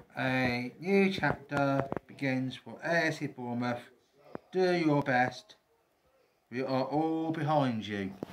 A new chapter begins for AFC Bournemouth. Do your best. We are all behind you.